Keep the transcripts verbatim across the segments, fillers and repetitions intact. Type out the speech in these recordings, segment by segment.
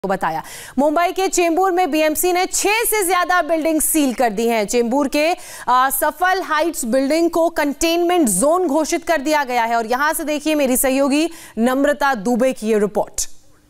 को बताया। मुंबई के चेंबूर में बीएमसी ने छह से ज्यादा बिल्डिंग सील कर दी हैं। चेंबूर के आ, सफल हाइट्स बिल्डिंग को कंटेनमेंट जोन घोषित कर दिया गया है और यहां से देखिए मेरी सहयोगी नम्रता दुबे की ये रिपोर्ट।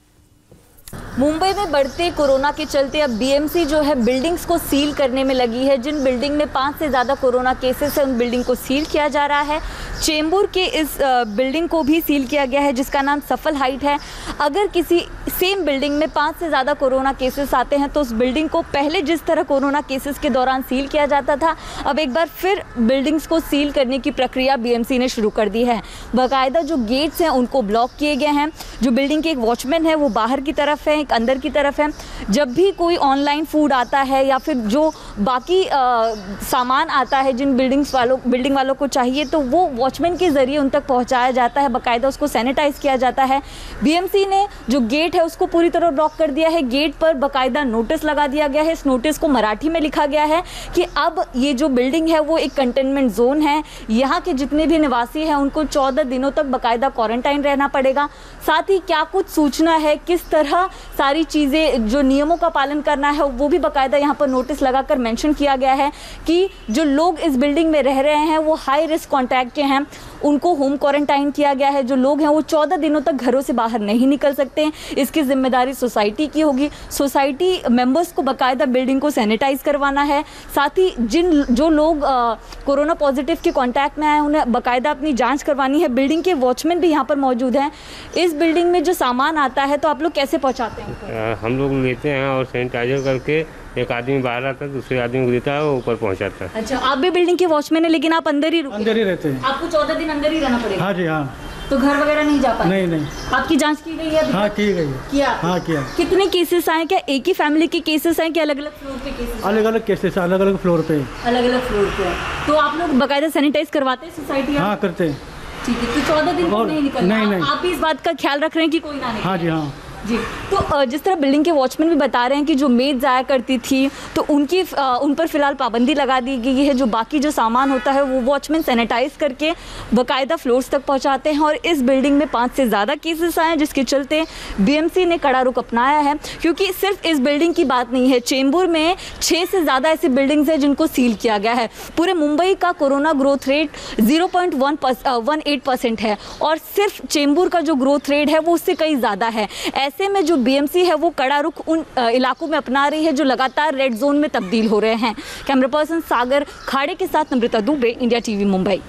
मुंबई में बढ़ते कोरोना के चलते अब बीएमसी जो है बिल्डिंग्स को सील करने में लगी है। जिन बिल्डिंग में पाँच से ज़्यादा कोरोना केसेस है उन बिल्डिंग को सील किया जा रहा है। चेंबूर के इस बिल्डिंग को भी सील किया गया है जिसका नाम सफल हाइट है। अगर किसी सेम बिल्डिंग में पाँच से ज़्यादा कोरोना केसेस आते हैं तो उस बिल्डिंग को पहले जिस तरह कोरोना केसेस के दौरान सील किया जाता था, अब एक बार फिर बिल्डिंग्स को सील करने की प्रक्रिया बीएमसी ने शुरू कर दी है। बाकायदा जो गेट्स हैं उनको ब्लॉक किए गए हैं। जो बिल्डिंग के एक वॉचमैन है वो बाहर की तरफ है, एक अंदर की तरफ है। जब भी कोई ऑनलाइन फूड आता है या फिर जो बाकी आ, सामान आता है जिन बिल्डिंग्स वालों बिल्डिंग वालों को चाहिए तो वो वॉचमैन के ज़रिए उन तक पहुंचाया जाता है। बाकायदा उसको सैनिटाइज किया जाता है। बीएमसी ने जो गेट है उसको पूरी तरह ब्लॉक कर दिया है। गेट पर बाकायदा नोटिस लगा दिया गया है। इस नोटिस को मराठी में लिखा गया है कि अब ये जो बिल्डिंग है वो एक कंटेनमेंट जोन है। यहाँ के जितने भी निवासी हैं उनको चौदह दिनों तक बाकायदा क्वारंटाइन रहना पड़ेगा। साथ ही क्या कुछ सूचना है, किस तरह सारी चीज़ें जो नियमों का पालन करना है वो भी बाकायदा यहाँ पर नोटिस लगाकर मेंशन किया गया है कि जो लोग इस बिल्डिंग में रह रहे हैं वो हाई रिस्क कॉन्टैक्ट के हैं, उनको होम क्वारंटाइन किया गया है। जो लोग हैं वो चौदह दिनों तक घरों से बाहर नहीं निकल सकते हैं। इसकी जिम्मेदारी सोसाइटी की होगी। सोसाइटी मेंबर्स को बाकायदा बिल्डिंग को सैनिटाइज करवाना है। साथ ही जिन जो लोग आ, कोरोना पॉजिटिव के कांटेक्ट में आए उन्हें बाकायदा अपनी जांच करवानी है। बिल्डिंग के वॉचमैन भी यहाँ पर मौजूद हैं। इस बिल्डिंग में जो सामान आता है तो आप लोग कैसे पहुँचाते हैं? हम लोग लेते हैं और सैनिटाइजर करके एक आदमी बाहर आता है, दूसरे आदमी को देता है, वो ऊपर पहुंचाता है। अच्छा, आप भी बिल्डिंग के वॉचमैन है लेकिन आप अंदर ही अंदर ही रहते हैं। आपको चौदह दिन अंदर ही रहना पड़ेगा? हाँ जी हाँ। तो घर वगैरह नहीं जा पाए? नहीं नहीं। आपकी जांच की गई है? हाँ की गई। किया? हाँ किया। कितने केसेस आए? क्या एक ही फैमिली के केसेस आए कि अलग अलग फ्लोर पे केसेस? अलग अलग केसेस, अलग अलग फ्लोर पे। अलग अलग फ्लोर पे। तो आप लोग बाकायदा सैनिटाइज करवाते हैं सोसाइटी? हाँ करते हैं। ठीक है, तो चौदह दिन तक नहीं निकलना? नहीं नहीं। आप भी इस बात का ख्याल रख रहे हैं कि कोई ना निकले? हाँ जी हाँ जी। तो जिस तरह बिल्डिंग के वॉचमैन भी बता रहे हैं कि जो मेड जाया करती थी तो उनकी उन पर फिलहाल पाबंदी लगा दी गई है। जो बाकी जो सामान होता है वो वॉचमैन सैनिटाइज करके बाकायदा फ्लोर्स तक पहुंचाते हैं। और इस बिल्डिंग में पाँच से ज़्यादा केसेस आए जिसके चलते बीएमसी ने कड़ा रुख अपनाया है। क्योंकि सिर्फ इस बिल्डिंग की बात नहीं है, चेंबूर में छः से ज़्यादा ऐसी बिल्डिंग्स हैं जिनको सील किया गया है। पूरे मुंबई का corona growth rate zero point one eight percent है और सिर्फ चेंबूर का जो ग्रोथ रेट है वो उससे कहीं ज़्यादा है। ऐसे में जो बीएमसी है वो कड़ा रुख उन इलाकों में अपना रही है जो लगातार रेड जोन में तब्दील हो रहे हैं। कैमरा पर्सन सागर खाड़े के साथ नम्रता दुबे, इंडिया टीवी मुंबई।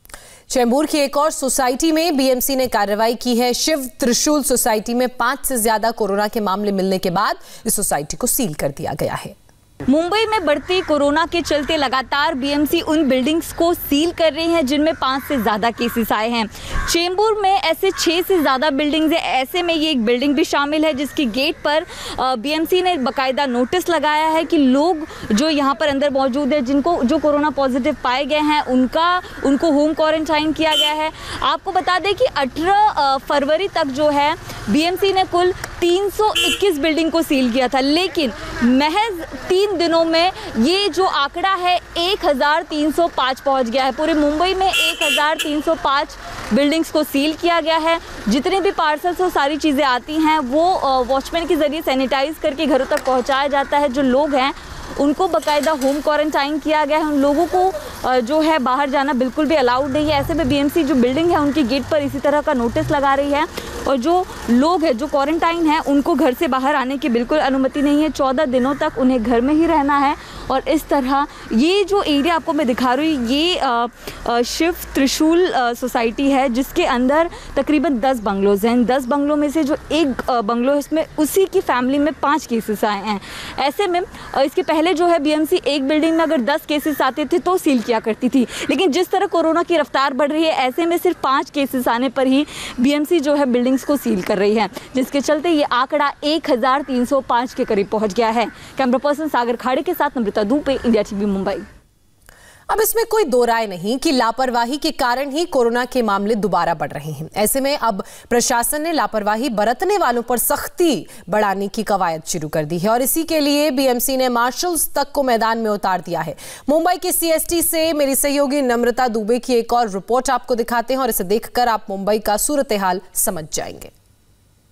चेंबूर की एक और सोसाइटी में बीएमसी ने कार्रवाई की है। शिव त्रिशूल सोसाइटी में पांच से ज्यादा कोरोना के मामले मिलने के बाद इस सोसाइटी को सील कर दिया गया है। मुंबई में बढ़ती कोरोना के चलते लगातार बीएमसी उन बिल्डिंग्स को सील कर रही हैं जिनमें पाँच से ज़्यादा केसेस आए हैं। चेंबूर में ऐसे छः से ज़्यादा बिल्डिंग्स हैं। ऐसे में ये एक बिल्डिंग भी शामिल है जिसकी गेट पर बीएमसी ने बाकायदा नोटिस लगाया है कि लोग जो यहाँ पर अंदर मौजूद है जिनको जो कोरोना पॉजिटिव पाए गए हैं उनका उनको होम क्वारंटाइन किया गया है। आपको बता दें कि अठारह फरवरी तक जो है बीएमसी ने कुल तीन सौ इक्कीस बिल्डिंग को सील किया था, लेकिन महज तीन दिनों में ये जो आंकड़ा है एक हज़ार तीन सौ पाँच पहुंच गया है। पूरे मुंबई में एक हज़ार तीन सौ पाँच बिल्डिंग्स को सील किया गया है। जितने भी पार्सल्स और सारी चीज़ें आती हैं वो वॉचमैन के ज़रिए सैनिटाइज करके घरों तक पहुंचाया जाता है। जो लोग हैं उनको बाकायदा होम क्वारंटाइन किया गया है। उन लोगों को जो है बाहर जाना बिल्कुल भी अलाउड नहीं है। ऐसे में बीएमसी जो बिल्डिंग है उनकी गेट पर इसी तरह का नोटिस लगा रही है और जो लोग हैं जो क्वारंटाइन है उनको घर से बाहर आने की बिल्कुल अनुमति नहीं है। चौदह दिनों तक उन्हें घर में ही रहना है। और इस तरह ये जो एरिया आपको मैं दिखा रही हूँ ये आ, आ, शिव त्रिशूल सोसाइटी है जिसके अंदर तकरीबन दस बंगलोज हैं। दस बंगलों में से जो एक बंगलो है इसमें उसी की फैमिली में पाँच केसेस आए हैं। ऐसे में इसके पहले जो है बीएमसी एक बिल्डिंग में अगर दस केसेस आते थे तो सील किया करती थी, लेकिन जिस तरह कोरोना की रफ्तार बढ़ रही है ऐसे में सिर्फ पाँच केसेस आने पर ही बीएमसी जो है बिल्डिंग्स को सील कर रही है, जिसके चलते ये आंकड़ा एक हज़ार तीन सौ पाँच के करीब पहुंच गया है। कैमरा पर्सन सागर खाड़े के साथ नम्रता दुबे, इंडिया टीवी मुंबई। अब इसमें कोई दो राय नहीं कि लापरवाही के कारण ही कोरोना के मामले दोबारा बढ़ रहे हैं। ऐसे में अब प्रशासन ने लापरवाही बरतने वालों पर सख्ती बढ़ाने की कवायद शुरू कर दी है और इसी के लिए बीएमसी ने मार्शल्स तक को मैदान में उतार दिया है। मुंबई के सीएसटी से मेरी सहयोगी नम्रता दुबे की एक और रिपोर्ट आपको दिखाते हैं और इसे देखकर आप मुंबई का सूरत हाल समझ जाएंगे।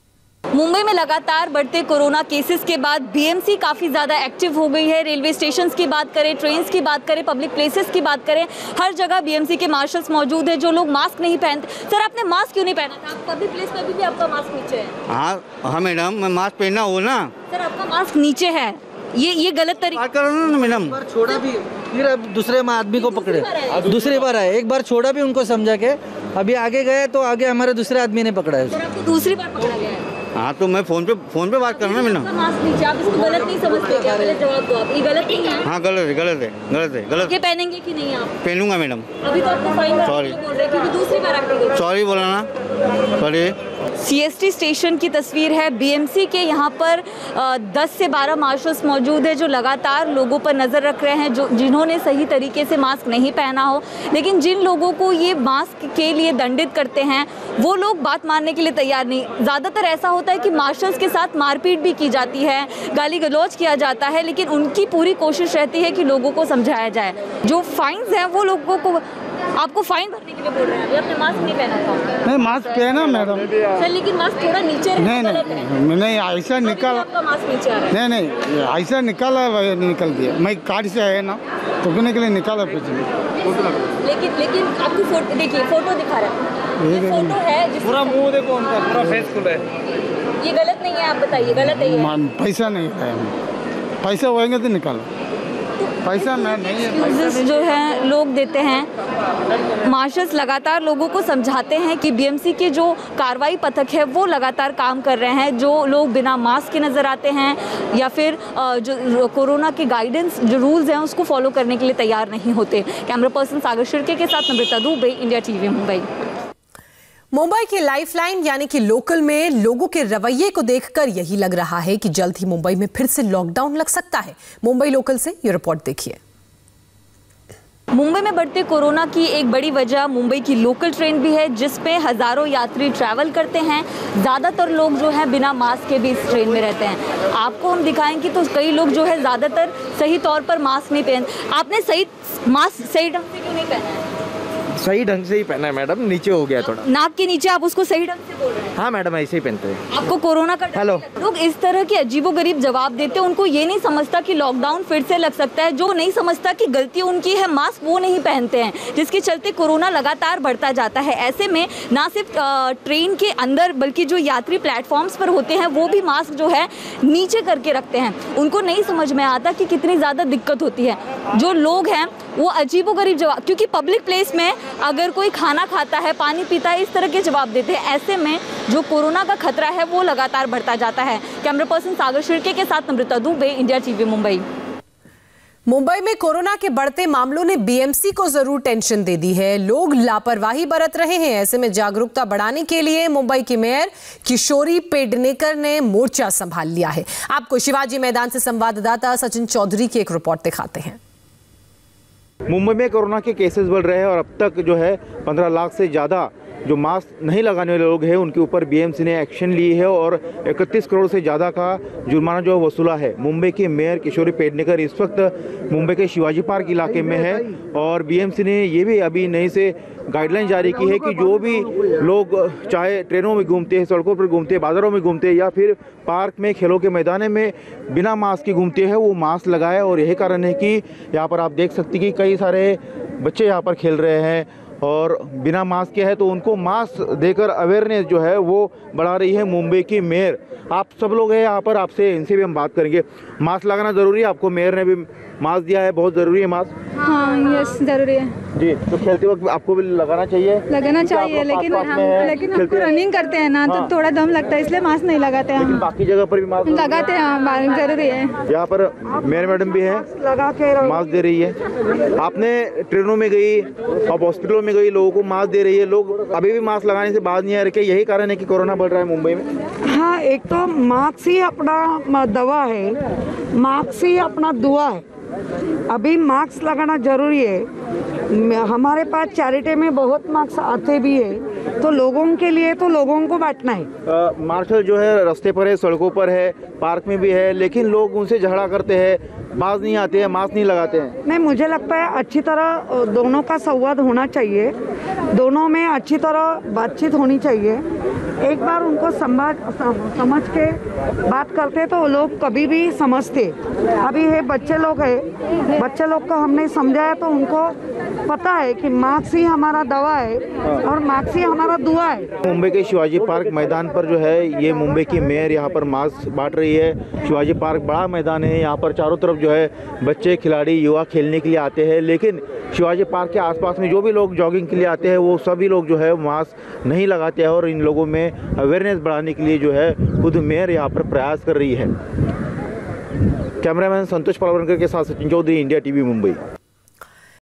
मुंबई में लगातार बढ़ते कोरोना केसेस के बाद बीएमसी काफ़ी ज़्यादा एक्टिव हो गई है। रेलवे स्टेशंस की बात करें, ट्रेन्स की बात करें, पब्लिक प्लेसेस की बात करें, हर जगह बीएमसी के मार्शल्स मौजूद है जो लोग मास्क नहीं पहनते। सर, आपने मास्क क्यों नहीं पहना था? पब्लिक प्लेस पर भी आपका मास्क नीचे है। हाँ हाँ मैडम, मैं मास्क पहना हूँ ना। सर, आपका मास्क नीचे है, ये ये गलत तरीका। बात करो ना मैडम। छोड़ा भी, फिर अब दूसरे आदमी को पकड़े, दूसरी बार आए। एक बार छोड़ा भी उनको समझा के, अभी आगे गए तो आगे हमारे दूसरे आदमी ने पकड़ा है। सर, आपको दूसरी बार पकड़ा गया है। हाँ तो मैं फोन पे फोन पे बात करना मैडम। मास्क नीचे, आप इसको गलत नहीं समझते क्या? पहले जवाब दो आप, ये गलत नहीं है। हाँ गलत है, गलत है, गलत है, गलत। ये पहनेंगे कि नहीं आप? पहनूंगा मैडम। अभी तो आपको फाइन Sorry. बोल रहे हैं क्योंकि दूसरी बार आपने। सॉरी बोला ना, सॉरी। सीएसटी स्टेशन की तस्वीर है। बीएमसी के यहाँ पर दस से बारह मार्शल्स मौजूद है जो लगातार लोगों पर नज़र रख रहे हैं, जो जिन्होंने सही तरीके से मास्क नहीं पहना हो। लेकिन जिन लोगों को ये मास्क के लिए दंडित करते हैं वो लोग बात मानने के लिए तैयार नहीं। ज़्यादातर ऐसा होता है कि मार्शल्स के साथ मारपीट भी की जाती है, गाली गलौज किया जाता है, लेकिन उनकी पूरी कोशिश रहती है कि लोगों को समझाया जाए। जो फाइन्स हैं वो लोगों को, आपको फाइन भरने के लिए बोल रहे हैं। अभी आपने मास्क नहीं पहना था। नहीं मास्क पहना मैडम। सर, लेकिन मास्क थोड़ा नीचे रहे। नहीं नहीं नहीं, ऐसा निकाल, आपका मास्क नीचे आ रहा है। नहीं नहीं ऐसा निकाला, निकल दिया। मैं कार्ड से है ना, तो कहने के लिए निकाला कुछ नहीं। लेकिन लेकिन आपको फोटो देखिए, फोटो दिखा रहा है, ये फोटो है जिसमें पूरा मुंह देखो उनका, पूरा फेस खुला है। ये गलत नहीं है, आप बताइए गलत है ये? पैसा नहीं है, पैसा होएंगे तो निकालो। पैसा मैं नहीं है, पैसा जो है लोग देते हैं। मार्शल्स लगातार लोगों को समझाते हैं कि बीएमसी के जो कार्रवाई पथक है वो लगातार काम कर रहे हैं। जो लोग बिना मास्क के नज़र आते हैं या फिर जो कोरोना के गाइडेंस जो रूल्स हैं उसको फॉलो करने के लिए तैयार नहीं होते। कैमरा पर्सन सागर शिर्के के साथ नम्रता दुबे, इंडिया टीवी मुंबई। मुंबई की लाइफलाइन यानी कि लोकल में लोगों के रवैये को देखकर यही लग रहा है कि जल्द ही मुंबई में फिर से लॉकडाउन लग सकता है। मुंबई लोकल से ये रिपोर्ट देखिए। मुंबई में बढ़ते कोरोना की एक बड़ी वजह मुंबई की लोकल ट्रेन भी है, जिसपे हजारों यात्री ट्रैवल करते हैं। ज़्यादातर लोग जो है बिना मास्क के भी इस ट्रेन में रहते हैं। आपको हम दिखाएंगे तो कई लोग जो है ज़्यादातर सही तौर पर मास्क नहीं पहन। आपने सही मास्क सही ढंग से क्यों नहीं पहना है? सही ढंग से ही पहना है मैडम, नीचे हो गया थोड़ा। नाक के नीचे आप उसको सही ढंग से बोल रहे हैं? हाँ मैडम, ऐसे ही पहनते हैं। आपको कोरोना का हेलो। लोग इस तरह के अजीबोगरीब जवाब देते हैं। उनको ये नहीं समझता कि लॉकडाउन फिर से लग सकता है। जो नहीं समझता कि गलती उनकी है, मास्क वो नहीं पहनते हैं, जिसके चलते कोरोना लगातार बढ़ता जाता है। ऐसे में ना सिर्फ ट्रेन के अंदर बल्कि जो यात्री प्लेटफॉर्म्स पर होते हैं वो भी मास्क जो है नीचे करके रखते हैं। उनको नहीं समझ में आता कि कितनी ज़्यादा दिक्कत होती है। जो लोग हैं वो अजीबोगरीब जवाब, क्योंकि पब्लिक प्लेस में अगर कोई खाना खाता है, पानी पीता है, इस तरह के जवाब देते हैं। ऐसे में जो कोरोना का खतरा है वो लगातार बढ़ता जाता है। कैमरा पर्सन सागर शिर्के के साथ नम्रता दुबे, इंडिया टीवी मुंबई। मुंबई में कोरोना के बढ़ते मामलों ने बीएमसी को जरूर टेंशन दे दी है। लोग लापरवाही बरत रहे हैं। ऐसे में जागरूकता बढ़ाने के लिए मुंबई की मेयर किशोरी पेडनेकर ने मोर्चा संभाल लिया है। आपको शिवाजी मैदान से संवाददाता सचिन चौधरी की एक रिपोर्ट दिखाते हैं। मुंबई में कोरोना के केसेस बढ़ रहे हैं और अब तक जो है पंद्रह लाख से ज़्यादा जो मास्क नहीं लगाने वाले लोग हैं उनके ऊपर बीएमसी ने एक्शन ली है और इकतीस करोड़ से ज़्यादा का जुर्माना जो वसूला है। मुंबई की मेयर किशोरी पेडनेकर इस वक्त मुंबई के शिवाजी पार्क इलाके में है और बीएमसी ने ये भी अभी नई से गाइडलाइन जारी की है कि जो भी लोग चाहे ट्रेनों में घूमते हैं, सड़कों पर घूमते हैं, बाज़ारों में घूमते हैं या फिर पार्क में, खेलों के मैदान में बिना मास्क के घूमते हैं वो मास्क लगाए। और यही कारण है कि यहाँ पर आप देख सकते हैं कि कई सारे बच्चे यहाँ पर खेल रहे हैं और बिना मास्क के है तो उनको मास्क देकर अवेयरनेस जो है वो बढ़ा रही है मुंबई की मेयर। आप सब लोग हैं यहाँ पर, आपसे इनसे भी हम बात करेंगे। मास्क लगाना ज़रूरी है? आपको मेयर ने भी मास्क दिया है, बहुत ज़रूरी है मास्क? हाँ यस ज़रूरी है जी। तो खेलते वक्त आपको भी लगाना चाहिए? लगाना चाहिए, लेकिन हम लेकिन हम रनिंग करते हैं ना हाँ। तो थोड़ा दम लगता है, इसलिए मास्क नहीं लगाते हैं। लेकिन बाकी जगह पर भी मास्क लगाते हैं, ज़रूरी है। यहाँ पर मेयर मैडम भी है, लगा के मास्क दे रही है। आपने ट्रेनों में गई और हॉस्पिटलों में गई, लोगों को मास्क दे रही है, लोग अभी भी मास्क लगाने से बाज नहीं आ रहे। यही कारण है कि कोरोना बढ़ रहा है मुंबई में? हाँ, एक तो मास्क ही अपना दवा है, मास्क ही अपना दुआ है। अभी मास्क लगाना जरूरी है। हमारे पास चैरिटी में बहुत मास्क आते भी है, तो लोगों के लिए तो लोगों को बांटना है। मार्शल जो है रास्ते पर है, सड़कों पर है, पार्क में भी है, लेकिन लोग उनसे झगड़ा करते हैं, बाज नहीं आते हैं, मास्क नहीं लगाते हैं? नहीं, मुझे लगता है अच्छी तरह दोनों का संवाद होना चाहिए, दोनों में अच्छी तरह बातचीत होनी चाहिए। एक बार उनको समझ समझ के बात करते तो वो लोग कभी भी समझते। अभी ये बच्चे लोग हैं, बच्चे लोग को हमने समझाया तो उनको पता है कि मास्क ही हमारा दवा है और मास्क ही हमारा दुआ है। मुंबई के शिवाजी पार्क मैदान पर जो है ये मुंबई की मेयर यहाँ पर मास्क बांट रही है। शिवाजी पार्क बड़ा मैदान है, यहाँ पर चारों तरफ जो है बच्चे, खिलाड़ी, युवा खेलने के लिए आते हैं, लेकिन शिवाजी पार्क के आसपास में जो भी लोग जॉगिंग के लिए आते हैं वो सभी लोग जो है मास्क नहीं लगाते हैं और इन लोगों में अवेयरनेस बढ़ाने के लिए जो है खुद मेयर यहाँ पर प्रयास कर रही है। कैमरामैन संतोष पालवनकर के साथ सचिन चौधरी, इंडिया टीवी मुंबई।